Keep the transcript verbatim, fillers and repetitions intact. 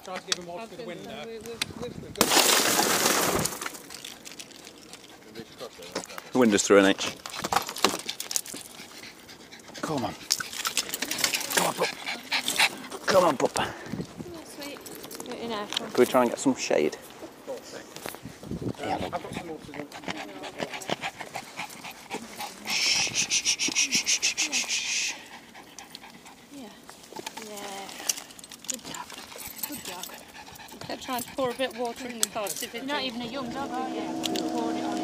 Try to give him water through the window. The window's through an inch. Come on. Come on, pup. Come on, pup. Sweet. In there. Can we try and get some shade? Yeah. I've got some water. Yeah. Yeah. Good dog. Good dog. They're trying to pour a bit of water in the pot. If it's not even a young dog, are you? Pour it on.